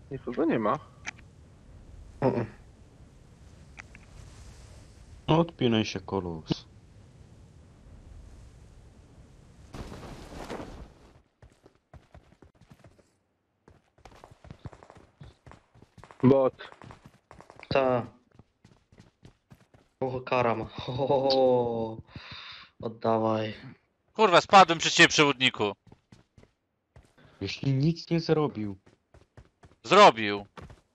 Nikogo nie ma. Odpinaj się, Kolus. Bot. Ta. O, karam. O, oddawaj. Kurwa, spadłem przy ciebie, przewodniku. Jeśli nic nie zrobił. Zrobił.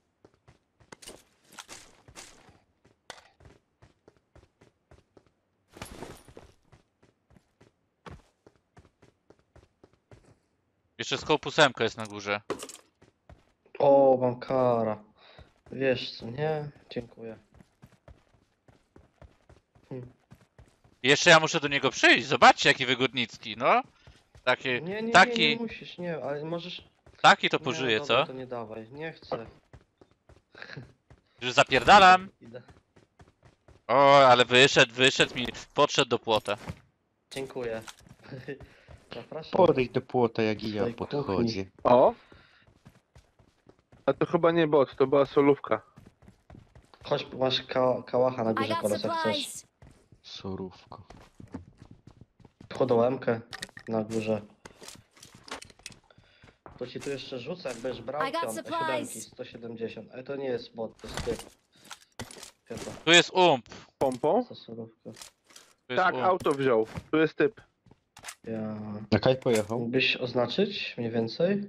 Jeszcze skołp 8 jest na górze. O, mam kara. Wiesz co, nie? Dziękuję. Jeszcze ja muszę do niego przyjść. Zobaczcie, jaki wygodnicki, no. Taki, Nie musisz, nie, ale możesz... taki to Nie, pożyje, dobra, co? to nie dawaj, nie chcę. Już zapierdalam. Idę. O, ale wyszedł mi, podszedł do płota. Dziękuję. Zapraszam. Podejdź do płota, jak i ja Swojej podchodzę. O! A to chyba nie bot, to była solówka. Chodź, masz kałacha na I górze, got kolos, jak chcesz. supplies. Surówko. Chodołemkę na górze. To ci tu jeszcze rzucę, jak będziesz brał I got piątkę, siódemki, supplies. 170. Ale to nie jest bot, to jest typ. Chyba, Tu jest Pompą? za surówkę. Tu jest Tak, ump. auto wziął. Tu jest typ. Ja... Jakaj pojechał? Mógłbyś oznaczyć mniej więcej?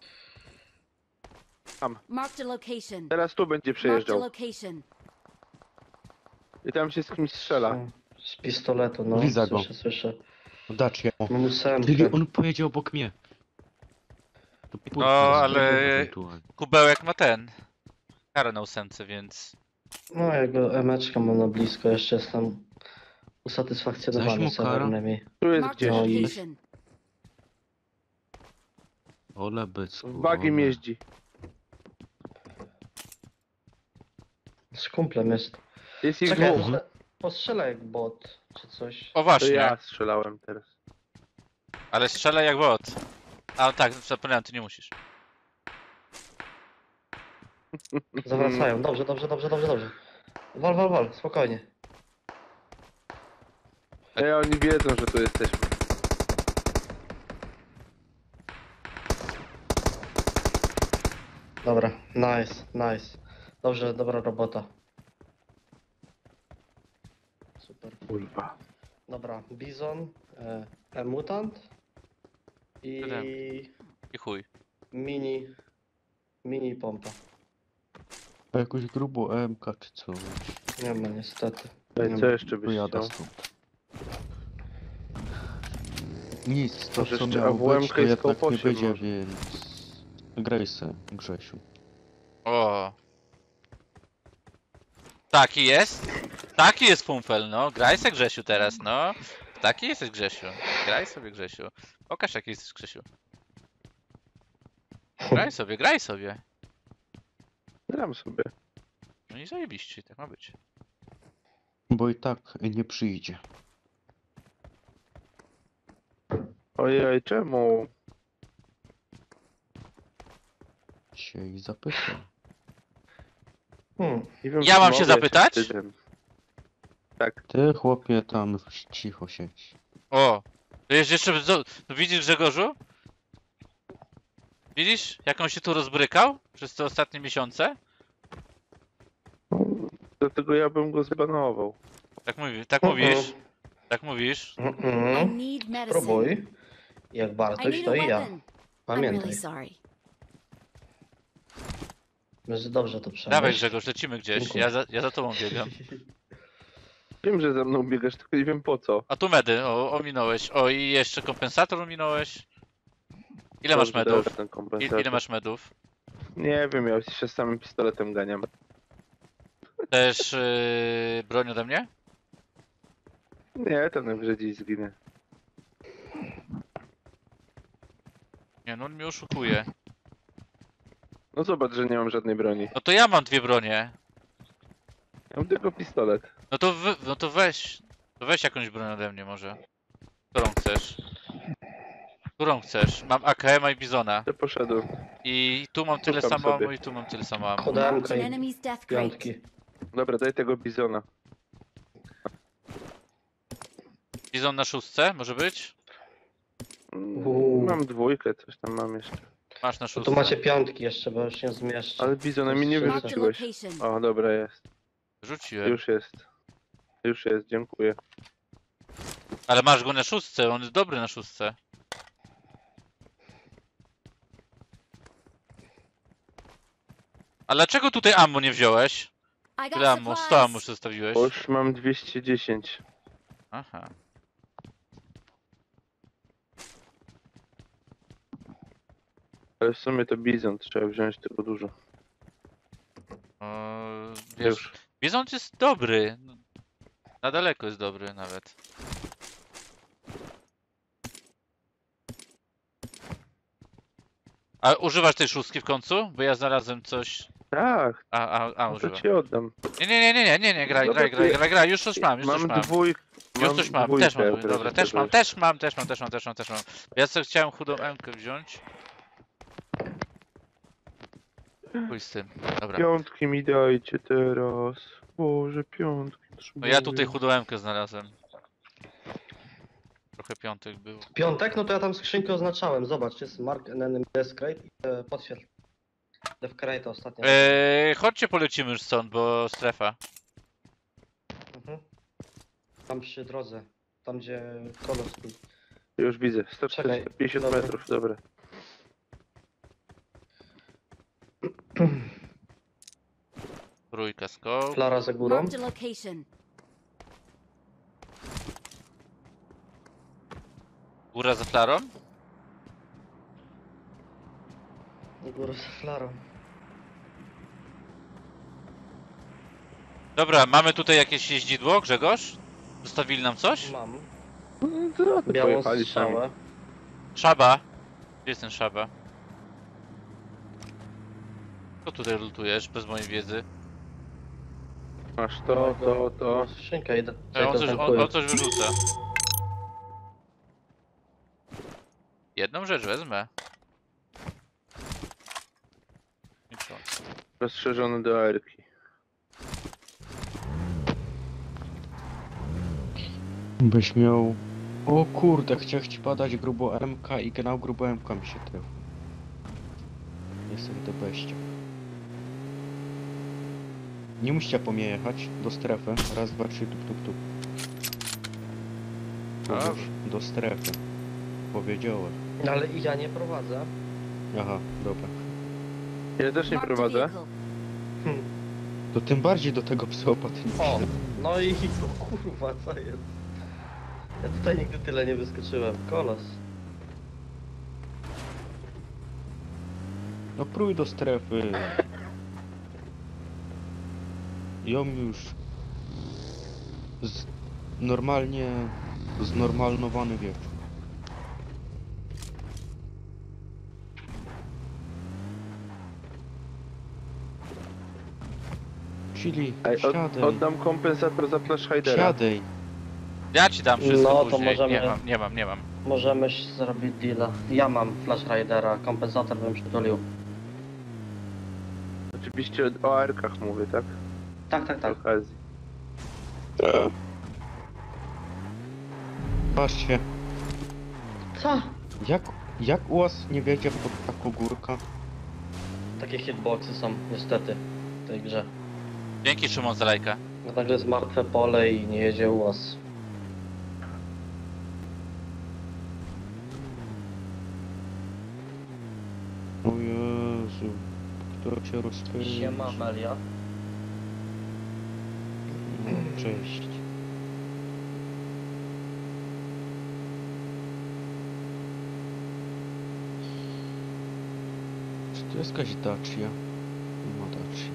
Marked a location. Teraz tu będzie Marked a przejeżdżał. location. I tam się z kimś strzela. Z pistoletu, no. Widzę go. Słyszę. Dacz ja. Mam ósemkę. Czyli on pojedzie obok mnie. To No, ale- ewentualnie. Kubełek ma ten. Karę na 8, więc... No, jego emeczka mam na blisko, jeszcze jestem usatysfakcjonowany Zaś mu kara? srebrnymi. Tu jest Marked a gdzieś. No i- location. Ole bycku. W bagiem ole. jeździ. Z kumplem jest. Jest ich Czekaj, dwóch. postrzelaj jak bot, czy coś. O To właśnie, ja strzelałem teraz. ale strzelaj jak bot. A tak, zapomniałem, ty nie musisz. Zawracają, dobrze. Wal, spokojnie. Ej, oni wiedzą, że tu jesteśmy. Dobra, nice. Dobrze, dobra robota. Super. Kurwa. Dobra, Bizon, mutant i I chuj. mini pompa. A jakąś grubą MK czy co? Nie ma niestety. Ej, co jeszcze byś Pojadę chciał? stąd. Nic, to Może co jeszcze miało AWM-kę być, to i jednak nie skoposie będzie, może. więc... Graj se, Grzesiu. O. Taki jest? Taki jest Pumfel, no. Graj se, Grzesiu, teraz, no. Taki jesteś, Grzesiu. Graj sobie, Grzesiu. Pokaż, jaki jesteś, Grzesiu. Graj sobie. Gram sobie. No i zajebiście, tak ma być. Bo i tak nie przyjdzie. Ojej, czemu? Się zapytam. Nie wiem, Ja czy mam się mogę, zapytać? czy wstydem. Tak. Ty chłopie tam cicho siedź. O. To jest jeszcze... No widzisz, Grzegorzu? Widzisz, jak on się tu rozbrykał przez te ostatnie miesiące? No, dlatego ja bym go zbanował. Tak mówisz? Tak mówisz? I need medicine. Próbuj. Jak I Bartoś, need to a i ja. weapon. I'm Pamiętaj. really sorry. Będzie dobrze to przemyśl. Dawaj, Grzegorz, lecimy gdzieś. Dziękuję. Ja za tobą biegam. Wiem, że ze mną biegasz, tylko nie wiem po co. A tu medy, ominąłeś. O, i jeszcze kompensator ominąłeś. Ile masz Dobrze, medów? teraz ten kompensator. Ile masz medów? Nie wiem, ja się z samym pistoletem ganiam. Też broń ode mnie? Nie, to najwyżej dziś zginę. Nie, no on mnie oszukuje. No zobacz, że nie mam żadnej broni. No to ja mam 2 bronie. Ja mam tylko pistolet. No to weź. To weź jakąś broń ode mnie może. Którą chcesz? Którą chcesz? Mam AKM i Bizona. Ja poszedłem. I tu mam tyle Szukam samo sobie. ammo i tu mam tyle samo ammo. Podałem Marked an i enemy's death crate. piątki. Dobra, daj tego bizona. Bizon na 6, może być? Mam dwójkę, coś tam mam jeszcze. Masz na No 6. tu macie piątki jeszcze, bo już nie zmieszczę. Ale bizona mi nie Marked Marked a wyrzuciłeś. location. O, dobra, jest. Rzuciłem. Już jest. Już jest, dziękuję. Ale masz go na 6, on jest dobry na 6. A dlaczego tutaj ammo nie wziąłeś? I Tyle got ammo, 100 ammo supplies. zostawiłeś. Bo już mam 210. Aha. Ale w sumie to bizon, trzeba wziąć tylko dużo. O, wiesz, Już. Bizon jest dobry. Na daleko jest dobry nawet. A używasz tej 6 w końcu? Bo ja znalazłem coś. Tak, A no to używam. ci oddam. Nie, graj, Dobra, graj, już coś mam, już coś Mam mam. dwójkę. Już coś mam, dwójkę, też mam, teraz dobra, też mam. Ja sobie chciałem chudą M-kę wziąć. Chuj z tym, dobra. Piątki mi dajcie teraz. Boże, piątki. No ja tutaj chudą M-kę znalazłem. Trochę piątek było. Piątek? No to ja tam skrzynkę oznaczałem. Zobacz, jest Mark Enemy Death Crate i potwierdź. Death Crate ostatnio. Chodźcie polecimy już stąd, bo strefa. Mhm. Tam przy drodze. Tam gdzie kolos był. Już widzę. Czekaj, 150 dobra. metrów, dobra. Trójka scope. Flara za górą. Marked a location. Góra za flarą. Góra za flarą. Dobra, mamy tutaj jakieś jeździdło, Grzegorz? Zostawili nam coś? Mam. No to Białą pojechali sami. strzałę. Szaba. Gdzie jest ten szaba? Co tutaj lutujesz, bez mojej wiedzy? Masz to. Mam skrzynkę, idę. On coś wyrzuca. Jedną rzecz wezmę. I co? Rozszerzony do aerki. Byś miał... O kurde, chciał ci padać grubo MK i genau grubo MK mi się trafił. Jestem to beście. Nie musicie po mnie jechać do strefy. Raz, dwa, trzy, tup. Dobrze. Do strefy. Powiedziałem. Ale i ja nie prowadzę. Aha, dobra. Ja też nie Marked a prowadzę. vehicle. To tym bardziej do tego psychopatycznie. O! No i kurwa, co jest? Ja tutaj nigdy tyle nie wyskoczyłem. Kolos. No prój do strefy. Ją już normalnie znormalnowany wieczór. Czyli Ej, siadaj, oddam kompensator za Flash Hidera. siadaj. Ja ci dam wszystko No, to później. możemy- Nie mam. Możemy zrobić deala. Ja mam Flash Ridera, kompensator bym przytulił. Oczywiście o aerkach mówię, tak? Tak. Z okazji. Patrzcie, Co? jak u was nie wiedzie pod taką górkę? Takie hitboxy są niestety w tej grze. Dzięki Szymon za lajka. No nagle jest martwe pole i nie jedzie u was. O Jezu, która cię rozpędzi. Siema Melia. No, cześć. Czy to jest jakaś Dacia? Nie ma Dacia.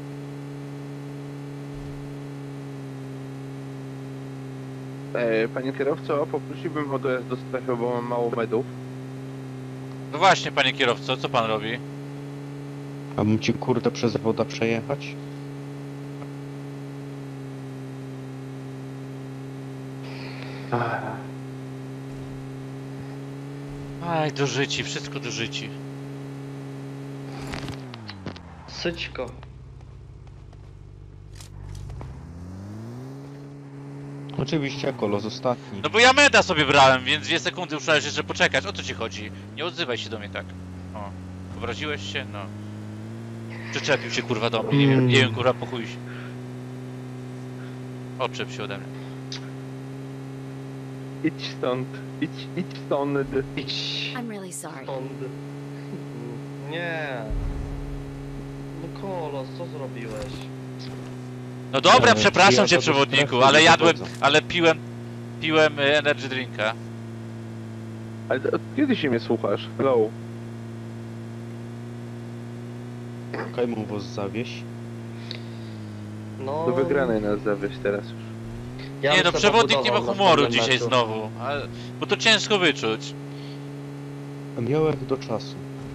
Panie kierowco, poprosiłbym o dojazd do strefy, bo mam mało medów. No właśnie, panie kierowco, co pan robi? A bym ci kurde przez woda przejechać? Aj, do życi, wszystko do życi. Syćko. Oczywiście Kolos ostatni. No bo ja meda sobie brałem, więc 2 sekundy musiałeś jeszcze poczekać. O co ci chodzi? Nie odzywaj się do mnie tak. O, obraziłeś się? No. Przyczepił się kurwa do mnie, nie wiem kurwa po chuj się. Odczep się ode mnie. Idź stąd. Idź stąd. Idź. I'm really sorry. Stąd. Nie. No Kolos, co zrobiłeś? No dobra, Nie, przepraszam ja cię to do przewodniku, strefy ale nie jadłem, dochodzę. ale piłem energy drinka. Ale od kiedy się mnie słuchasz? Hello. Kajmu was zawieść. No. Do wygranej nas zawieźć teraz już. Ja Nie bym no, se przewodnik nie ma pobudował na humoru następnym dzisiaj meczu. znowu. Bo to ciężko wyczuć. Miałem do czasu.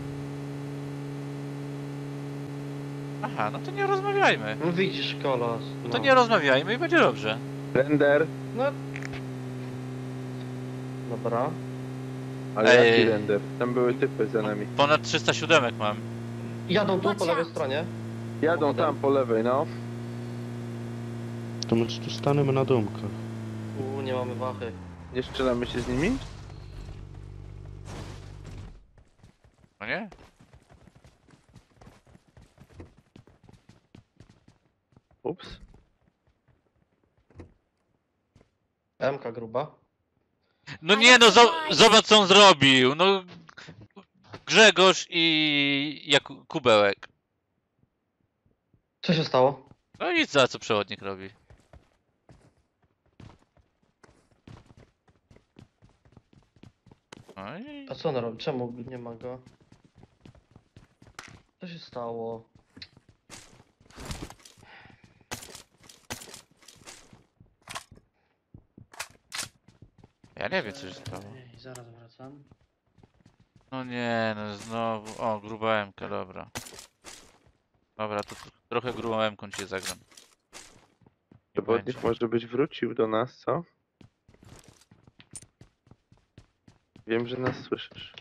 Aha, no to nie rozmawiajmy. No widzisz, Kolos. No to nie rozmawiajmy i będzie dobrze. Render. No. Dobra. Ale Ej. jaki render? Tam były typy za nami. Ponad 307 mam. Jadą tu Watch po lewej out. stronie. Jadą Samochodem. tam po lewej, no. To my tu stanemy na domkach. Nie mamy wachy. Nie strzelamy się z nimi? No nie? Ups. MK gruba. No nie no, zobacz co on zrobił. No Grzegorz i Kubełek. Co się stało? No i za co przewodnik robi. No i... A co on robi? Czemu nie ma go? Co się stało? Ja nie wiem co się stało. Ej, zaraz wracam. No nie, no znowu. O, gruba M-ka, dobra. Dobra, to trochę grubą M-ką cię zagram. Nie Przewodnik będzie. może być wrócił do nas, co? Wiem, że nas słyszysz.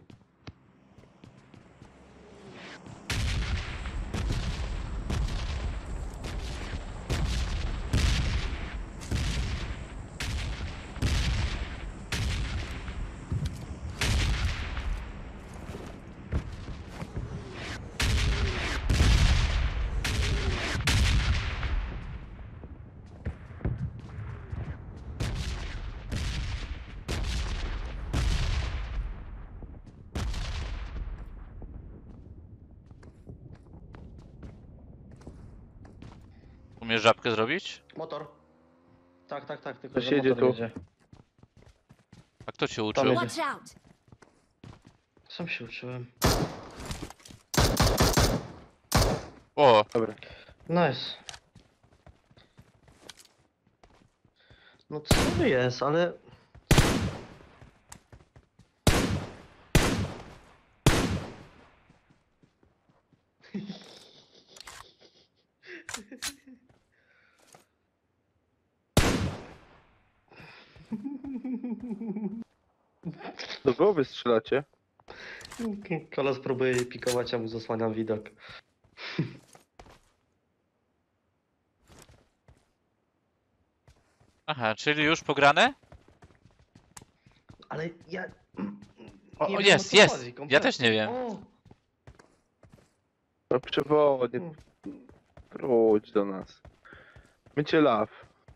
Umiesz żabkę zrobić? Motor. Tak, tylko Ktoś że jedzie motor tu. jedzie. A kto cię Tam uczył? jedzie. Watch out. Sam się uczyłem. O, Dobra. Nice. No co jest, ale... Do głowy strzelacie? Kolos próbuje jej pikować, a mu zasłaniam widok. aha, czyli już pograne? Ale ja... O, nie o wiem, jest, o co jest! chodzi Ja kompletnie. też nie wiem. O, No przewodnik. Wróć do nas. My cię love.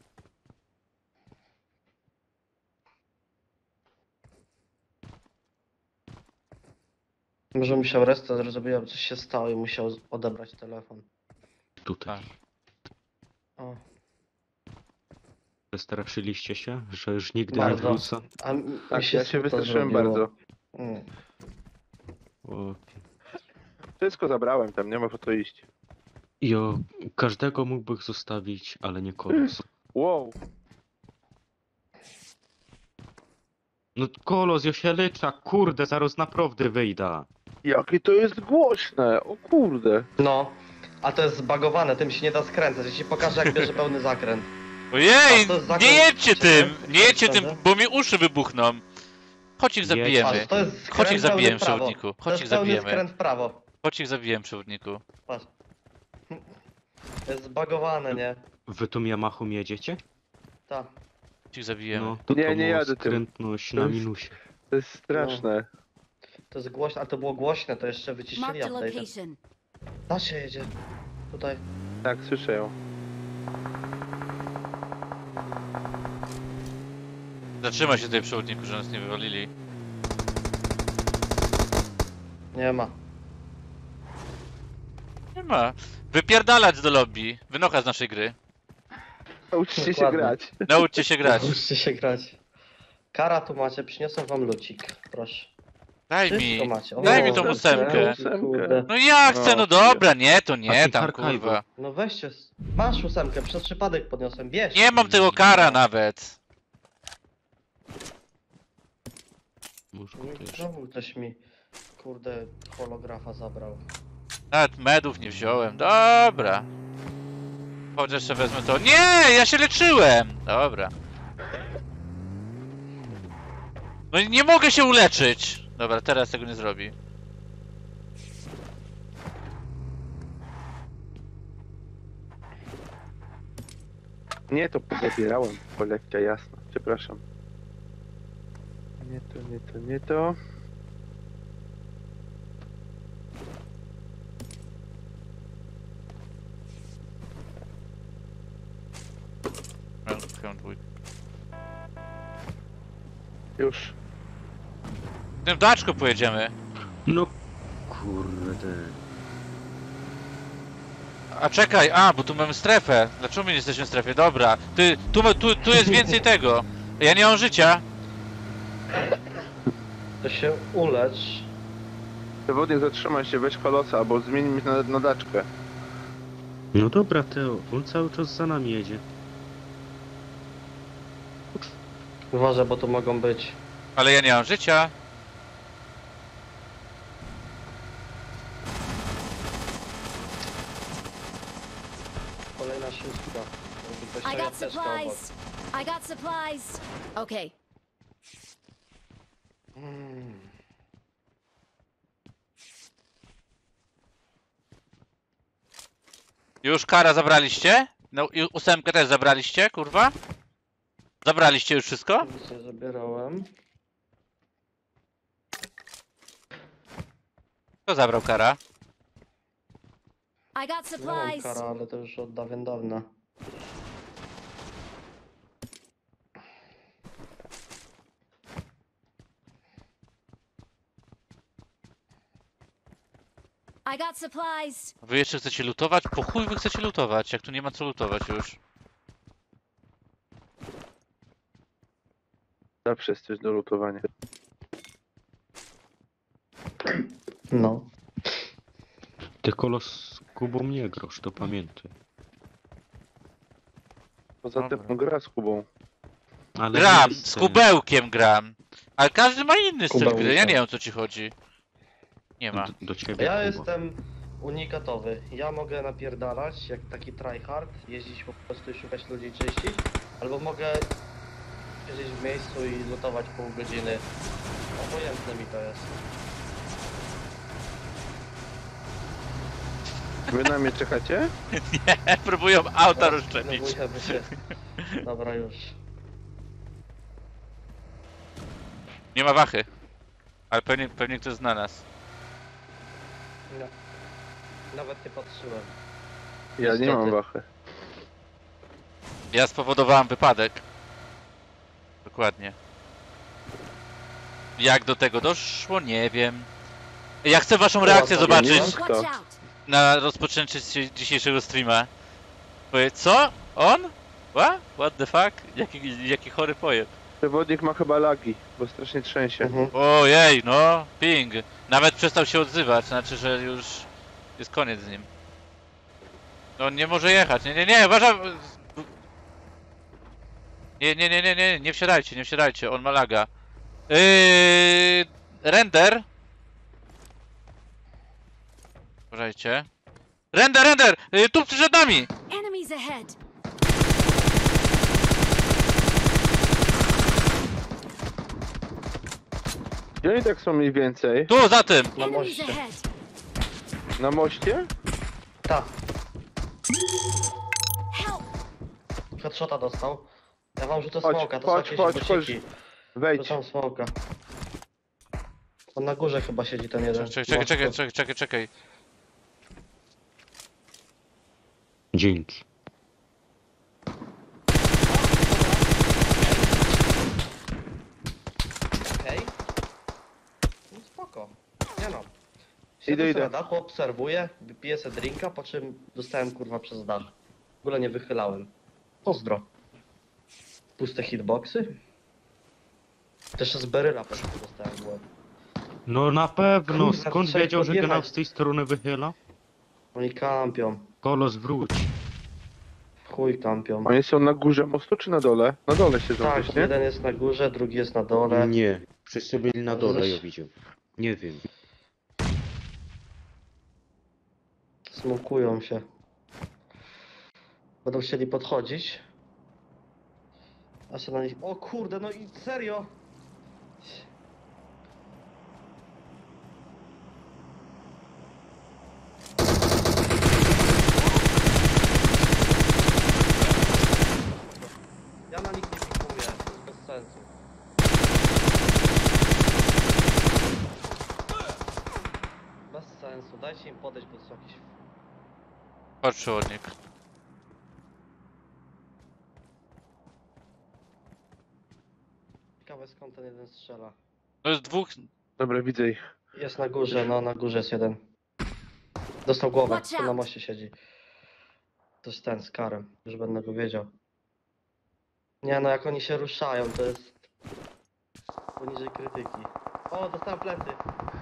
może musiał restart zrobić, aby coś się stało i musiał odebrać telefon. Tutaj. Tak. O, Przestraszyliście się, że już nigdy Bardzo. nie wrócę? a mi Tak, ja się smutno wystraszyłem zrobiło. bardzo. Mm. O, Wszystko zabrałem tam, nie ma po to iść. jo, każdego mógłbym zostawić, ale nie Kolos. Wow. No Kolos, ja się leczę, kurde, zaraz naprawdę wyjdę. Jakie to jest głośne, o kurde. No, a to jest zbagowane, tym się nie da skręcać. Ja ci pokażę, jak bierze pełny zakręt. Ojej! A to jest Nie zakręt- jedźcie tym! Nie jedźcie tym, Szczerze? bo mi uszy wybuchną! Chodź ich Jedź. zabijemy. Patrz, to jest Chodź ich skręt pełny zabijemy, w prawo. przewodniku. To Chodź jest ich pełny zabijemy. skręt w prawo. Chodź ich zabiłem, przewodniku. Patrz. Jest zbagowane, nie? Wy tą Yamahą jedziecie? Ta. Chodź ich zabiłem. No, to Nie, to nie ma jadę tym. skrętność To na jest- minusie. To jest straszne. To jest głośne, a to było głośne, to jeszcze wyciszyli Marked a update. location. Ta się jedzie. Tutaj. Tak, słyszę ją. Zatrzymaj się tutaj, przewodniku, że nas nie wywalili. Nie ma. Nie ma. Wypierdalać do lobby. Wynocha z naszej gry. Nauczcie się Dokładnie. grać. Nauczcie się grać. Musicie się grać. Kara tu macie, przyniosę wam lucik. Proszę. Daj Wszystko mi. macie. O, Daj mi tą ósemkę. ósemkę. Kurde. No ja chcę, no dobra, nie, to A nie, ty tam Archive. kurwa. No weźcie. Masz ósemkę, przez przypadek podniosłem, bierz. Nie mam tego kara nawet. Może No i też. znowu ktoś mi, kurde, holografa zabrał. Nawet medów nie wziąłem, dobra. Chodź jeszcze wezmę to. Nie, ja się leczyłem! Dobra. No i nie mogę się uleczyć. Dobra, teraz tego nie zrobi. Nie, to pozabierałem. Kolekcja, jasno. Przepraszam. Nie to, nie to, nie to. Już. W tym daczku pojedziemy. No kurde. A czekaj, bo tu mamy strefę. Dlaczego my nie jesteśmy w strefie? Dobra. Tu jest więcej tego. Ja nie mam życia. To się ulecz. Przewodnik, zatrzymaj się, weź kolosa, albo zmień mi na daczkę. No dobra, Teo, on cały czas za nami jedzie. Uważaj, bo to mogą być. Ale ja nie mam życia. Kolejna szóstka. Jakby ktoś I miał got apteczkę obok. supplies. I got supplies. Okay. Już kara zabraliście? No i ósemkę też zabraliście, kurwa? Zabraliście już wszystko? Nic nie zabierałem. Kto zabrał kara? I got Nie mam supplies. kara, ale to już od dawien dawna. I got supplies. Wy jeszcze chcecie lutować? Po chuj wy chcecie lutować, jak tu nie ma co lutować już. Zawsze jest coś do lutowania. No. Ty kolos z Kubą nie grosz, to pamiętaj. Poza tym Dobra. gra z Kubą. Ale Gram, jest, z kubełkiem gram. Ale każdy ma inny styl Kubełka. gry, ja nie wiem o co ci chodzi. Nie ma. do ciebie Ja Kuba. jestem unikatowy. Ja mogę napierdalać jak taki tryhard, jeździć po prostu i szukać ludzi i czyścić, albo mogę siedzieć w miejscu i lutować pół godziny. Obojętne mi to jest. Wy na mnie czekacie? Próbują auta rozszczepić. Zdenerwujemy się. Dobra już. Nie ma wachy. Ale pewnie ktoś zna nas. Nie. Nawet nie patrzyłem. Ja nie Niestety. mam wachy. Ja spowodowałem wypadek. Dokładnie. Jak do tego doszło? Nie wiem. Ja chcę waszą reakcję to zobaczyć nie Watch Kto? out. na rozpoczęcie dzisiejszego streama. Powie, co? On? What the fuck? Jaki chory pojeb. Przewodnik ma chyba lagi, bo strasznie trzęsie. Ojej, no, ping. Nawet przestał się odzywać, znaczy, że już jest koniec z nim. No, on nie może jechać, nie, uważam. Nie wsiadajcie, on ma laga. Render. Uważajcie. Render! Tu przed nami! Enemies ahead. Gdzie oni tak są mniej więcej? Tu, za tym! Na Enemies moście. ahead. Na moście? Ta, Help! headshota dostał. Ja wam rzucę Chodź, smoka, to chodź, są chodź, jakieś chodź. bociki. Wejdź. Rzucam smoka. On na górze chyba siedzi ten jeden. Czekaj. Dzięki. Okej. No spoko. Nie no. Idę, Siedzę idę. na dachu, obserwuję, piję sobie drinka, po czym dostałem kurwa przez dach. W ogóle nie wychylałem. Pozdro. Puste hitboxy? Też z beryla pewnie dostałem w łeb. No na pewno, Kurwa, skąd trzeba wiedział, że podjechać. kanał z tej strony wychyla? Oni kampią. Kolos wróć. Chuj kampią. Oni są na górze mostu czy na dole? Na dole siedzą Tak, gdzieś, nie? jeden jest na górze, drugi jest na dole. Nie, wszyscy byli na dole, ja widział. Nie wiem. Smokują się. Będą chcieli podchodzić. A się na nich... O kurde, no i serio! Ja na nich nie pikuję, to jest bez sensu. Bez sensu, dajcie im podejść, bo to są jakieś... Chodź przewodnik. Ciekawe skąd ten jeden strzela. No jest dwóch. Dobra, widzę ich. Jest na górze, no na górze jest jeden. Dostał głowę, Watch tu na out. moście siedzi. To jest ten z karem, już będę go wiedział. Nie no, jak oni się ruszają, to jest poniżej krytyki. O, dostałem plecy.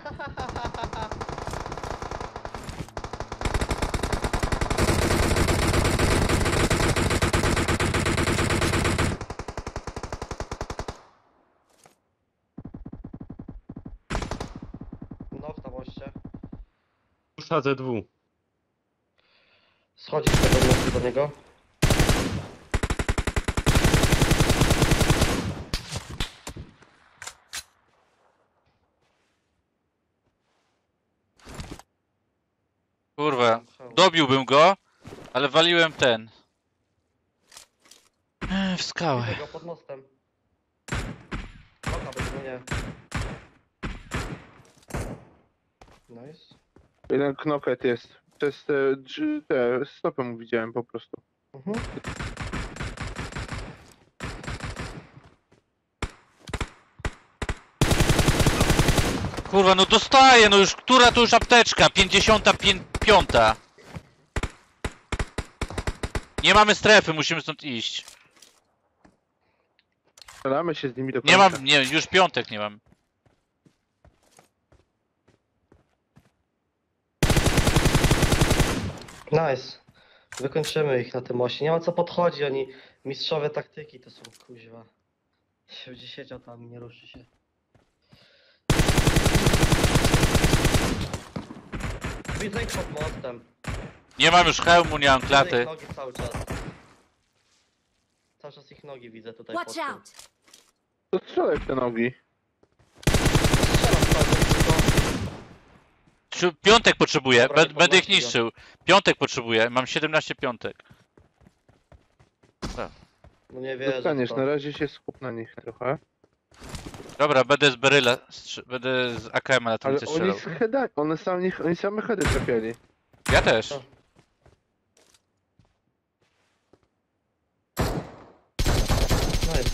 No, w moście. Rusza ze dwóch. Schodzi z tego mostu do niego. Kurwa. Dobiłbym go, ale waliłem ten. W skałę. Widzę go pod mostem. Loka będzie, no nie. Nice. Jeden knoket jest. Przez te stopy mu widziałem po prostu. Mhm. Kurwa, no dostaję, no już, która to już apteczka? 55. Nie mamy strefy, musimy stąd iść. Strzelamy się z nimi do końca. Nie mam, nie, już piątek nie mam. Nice. Wykończymy ich na tym moście. Nie ma co podchodzi, oni mistrzowie taktyki to są, kuźwa. Się będzie siedział tam i nie ruszy się. Widzę ich pod mostem. Nie mam już hełmu, nie mam Widzę klaty. ich nogi cały czas. Cały czas ich nogi widzę tutaj pod Watch tym. out! To strzelaj w te nogi. Strzelam cały czas tylko. Piątek potrzebuję, Dobra, nie będę ich podnosi go. niszczył. Piątek potrzebuję, mam 17 piątek. No nie wierzę w Dostaniesz, to. na razie się skup na nich trochę. Dobra, będę z beryla, będę z AKM-a na tym Ale strzelał. oni z headami, oni same heady trafiali. Ja też. No. Nice.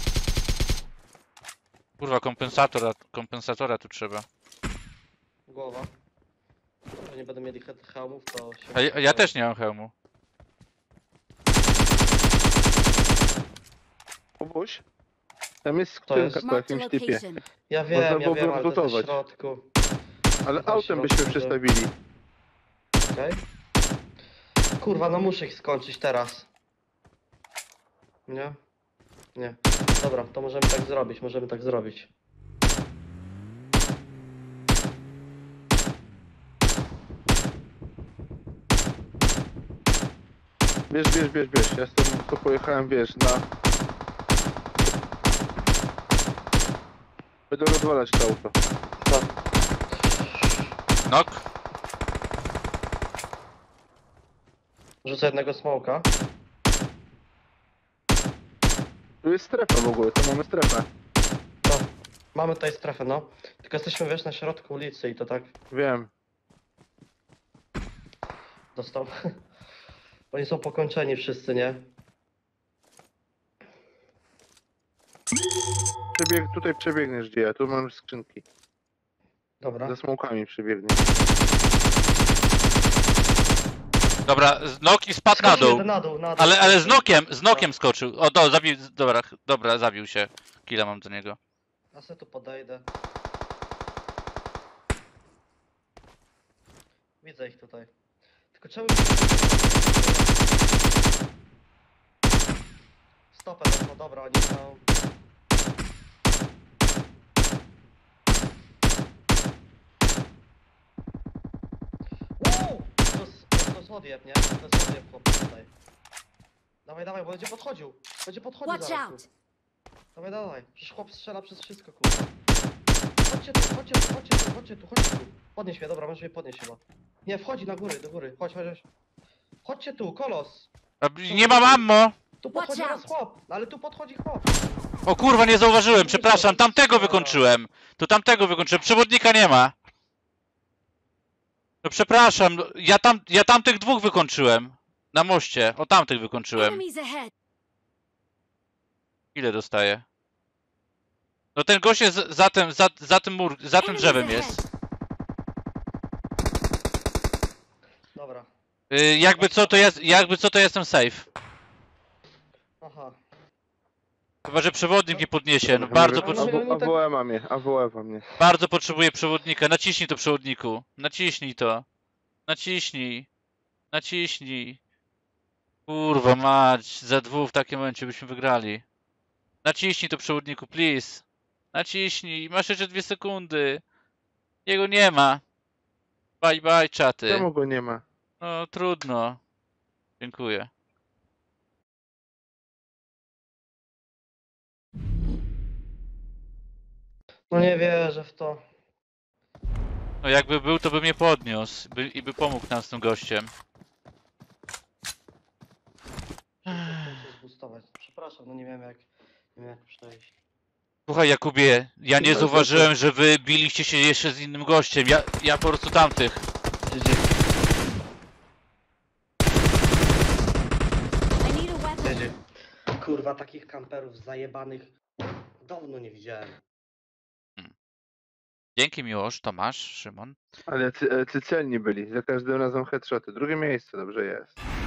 Kurwa, kompensatora tu trzeba. Głowa. Że nie będę mieli hełmów, to się... A ja też nie mam hełmu. Kubuś? Tam jest To jest? skrzynka po Marked a jakimś typie. location. Ja wiem, Można ja było wiem, ale to jest w odlutować. środku. Ale Tam autem środku, byśmy że- przestawili. Okej. Kurwa, no muszę ich skończyć teraz. Nie? Nie. Dobra, to możemy tak zrobić, możemy tak zrobić. Bierz. Ja z tym to pojechałem, wiesz, na... Będę rozwalać to auto. Co? Nok. Rzucę jednego smoka. Tu jest strefa w ogóle, to mamy strefę. No, mamy tutaj strefę, no. Tylko jesteśmy, wiesz, na środku ulicy i to tak Wiem. dostał. Oni są pokończeni wszyscy, nie? Tutaj przebiegniesz gdzie ja, tu mam skrzynki. Dobra. Ze smokami przebiegniesz. Dobra, z nogi spadł na Skoczył dół. jeden na dół. Ale z nokiem skoczył. O, zabił, dobra, zabił się. Killa mam do niego. Ja sobie tu podejdę. Widzę ich tutaj. Tylko czemu... Stopę, no dobra, oni są... Wow! To jest odjeb, nie? To jest odjeb, chłopcy tutaj. Dawaj, bo będzie podchodził. Będzie podchodził Watch zaraz out! tu. Dawaj. Przecież chłop strzela przez wszystko, kurwa. Chodźcie tu. Podnieś mnie, dobra, możesz mnie podnieść chyba. Nie, wchodzi na góry, do góry. Chodź. Chodźcie tu, kolos. Nie mam ammo! Tu podchodzi Watch teraz out. chłop. No ale tu podchodzi chłop. O kurwa, nie zauważyłem, przepraszam, tamtego wykończyłem. To tamtego wykończyłem, przewodnika nie ma. No przepraszam, ja tamtych dwóch wykończyłem. Na moście, o tamtych wykończyłem. Enemies ahead! Ile dostaję? No ten gość jest za tym drzewem jest. Dobra. Jakby co to jestem safe. Aha. Chyba, że przewodnik nie podniesie, no AWE mnie. bardzo potrzebuję przewodnika. Naciśnij to, przewodniku. Naciśnij to. Naciśnij. Kurwa mać, za dwóch w takim momencie byśmy wygrali. Naciśnij to, przewodniku, please. Naciśnij, masz jeszcze 2 sekundy. Jego nie ma. Bye, czaty. Czemu go nie ma? No, trudno. Dziękuję. No nie wierzę w to. No jakby był, to by mnie podniósł i by pomógł nam z tym gościem. Muszę się zbustować. Przepraszam, no nie wiem jak przejść. Słuchaj, Jakubie, ja nie zauważyłem, że wy biliście się jeszcze z innym gościem. Ja po prostu tamtych. I need a weapon. Kurwa, takich kamperów zajebanych dawno nie widziałem. Dzięki, Miłosz, Tomasz, Szymon. Ale celni byli, za każdym razem headshoty. Drugie miejsce, dobrze jest.